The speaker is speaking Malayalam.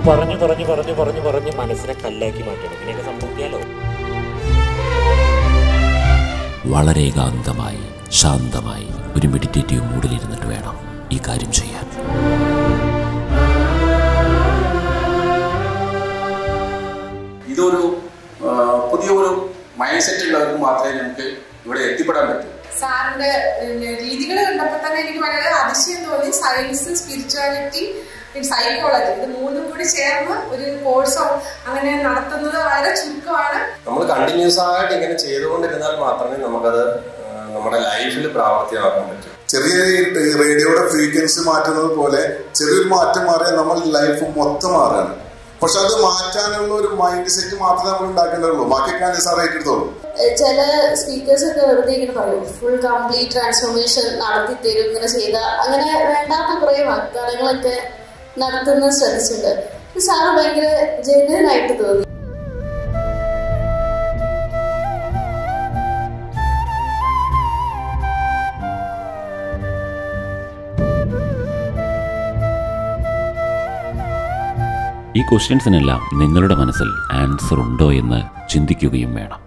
പറഞ്ഞു പറഞ്ഞു പറഞ്ഞു പറഞ്ഞു പറഞ്ഞ് മനസ്സിനെ കല്ലാക്കി മാറ്റണം. ഇങ്ങനെയൊക്കെ സംഭവിക്കാലോ. വളരെ ഏകാന്തമായി ശാന്തമായി ഒരു മെഡിറ്റേറ്റീവ് മൂഡിലിരുന്നിട്ട് വേണം ഈ കാര്യം ചെയ്യാൻ. ഇതൊരു പുതിയ ഒരു മൈൻഡ് സെറ്റ് ഉള്ളവർക്ക് മാത്രമേ നമുക്ക് ഇവിടെ എത്തിപ്പെടാൻ പറ്റൂ. സാറിന്റെ രീതികൾ കണ്ടപ്പോൾ തന്നെ എനിക്ക് വളരെ അതിശയം തോന്നി. സയൻസ്, സ്പിരിച്വാലിറ്റി, സൈക്കോളജി, ഇത് മൂന്നും കൂടി ചേർന്ന് ഒരു കോഴ്സോ അങ്ങനെ നടത്തുന്നത് വളരെ ചുരുക്കമാണ്. നമ്മൾ കണ്ടിന്യൂസ് ആയിട്ട് ഇങ്ങനെ ചെയ്തുകൊണ്ടിരുന്നാൽ മാത്രമേ നമുക്കത് നമ്മുടെ ലൈഫിൽ പ്രാവർത്തികമാക്കാൻ പറ്റൂ. ചെറിയ റേഡിയോയുടെ ഫ്രീക്വൻസി മാറ്റുന്നത് പോലെ ചെറിയൊരു മാറ്റം മാറിയാൽ നമ്മുടെ ലൈഫ് മൊത്തം മാറാണ്. പക്ഷെ അത് മാറ്റാനുള്ള ഒരു മൈൻഡ് സെറ്റ് മാത്രമേ നമ്മൾ ഉണ്ടാക്കേണ്ടതുള്ളൂ. ബാക്കിയൊക്കെ സാർ ഏറ്റെടുത്തോളൂ. ചില സ്പീക്കേഴ്സ് ഒക്കെ വെറുതെ ഇങ്ങനെ പറയും ഫുൾ കംപ്ലീറ്റ് ട്രാൻസ്ഫോർമേഷൻ നടത്തി തരും ഇങ്ങനെ ചെയ്ത, അങ്ങനെ വേണ്ടാത്ത കുറെ വാഗ്ദാനങ്ങളൊക്കെ നടത്തുന്നത് ശ്രദ്ധിച്ചിട്ടുണ്ട്. സാറ് ഭയങ്കര ജെന്യുവൻ ആയിട്ട് തോന്നി. ഈ ക്വസ്റ്റ്യൻസിനെല്ലാം നിങ്ങളുടെ മനസ്സിൽ ആൻസർ ഉണ്ടോ എന്ന് ചിന്തിക്കുകയും വേണം.